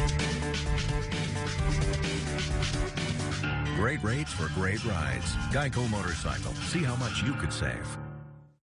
Great rates for great rides. GEICO Motorcycle. See how much you could save.